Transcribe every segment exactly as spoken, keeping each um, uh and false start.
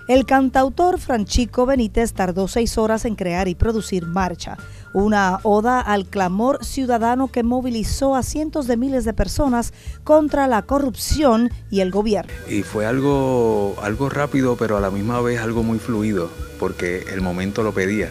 El cantautor Franchico Benítez tardó seis horas en crear y producir Marcha, una oda al clamor ciudadano que movilizó a cientos de miles de personas contra la corrupción y el gobierno. Y fue algo, algo rápido, pero a la misma vez algo muy fluido, porque el momento lo pedía.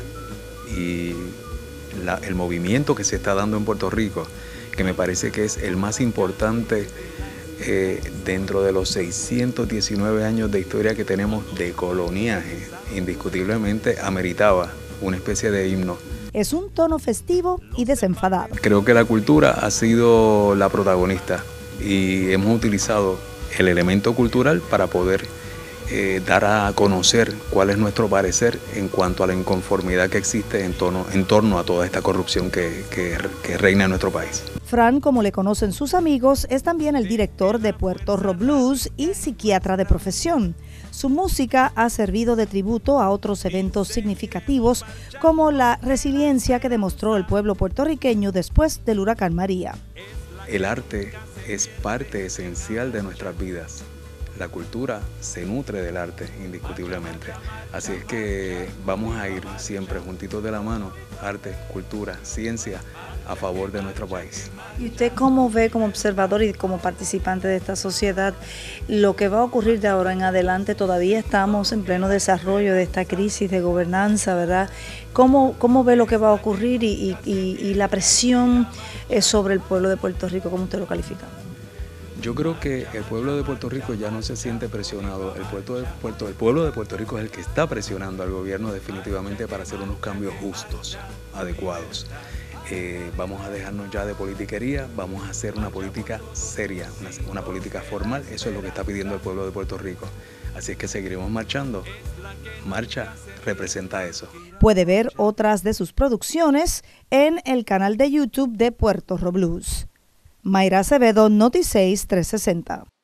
Y la, el movimiento que se está dando en Puerto Rico, que me parece que es el más importante Eh, dentro de los seiscientos diecinueve años de historia que tenemos de coloniaje, indiscutiblemente ameritaba una especie de himno. Es un tono festivo y desenfadado. Creo que la cultura ha sido la protagonista y hemos utilizado el elemento cultural para poder eh, dar a conocer cuál es nuestro parecer en cuanto a la inconformidad que existe en torno, en torno a toda esta corrupción que, que, que reina en nuestro país. Fran, como le conocen sus amigos, es también el director de Puerto Rico Blues y psiquiatra de profesión. Su música ha servido de tributo a otros eventos significativos, como la resiliencia que demostró el pueblo puertorriqueño después del huracán María. El arte es parte esencial de nuestras vidas. La cultura se nutre del arte, indiscutiblemente. Así es que vamos a ir siempre juntitos de la mano, arte, cultura, ciencia, a favor de nuestro país. ¿Y usted cómo ve como observador y como participante de esta sociedad lo que va a ocurrir de ahora en adelante? Todavía estamos en pleno desarrollo de esta crisis de gobernanza, ¿verdad? ¿Cómo, cómo ve lo que va a ocurrir y, y, y la presión sobre el pueblo de Puerto Rico? ¿Cómo usted lo califica? Yo creo que el pueblo de Puerto Rico ya no se siente presionado. El, puerto de Puerto, el pueblo de Puerto Rico es el que está presionando al gobierno definitivamente para hacer unos cambios justos, adecuados. Eh, vamos a dejarnos ya de politiquería, vamos a hacer una política seria, una, una política formal. Eso es lo que está pidiendo el pueblo de Puerto Rico. Así es que seguiremos marchando. Marcha representa eso. Puede ver otras de sus producciones en el canal de YouTube de Puerto Rico Blues. Mayra Acevedo, Noti seis trescientos sesenta.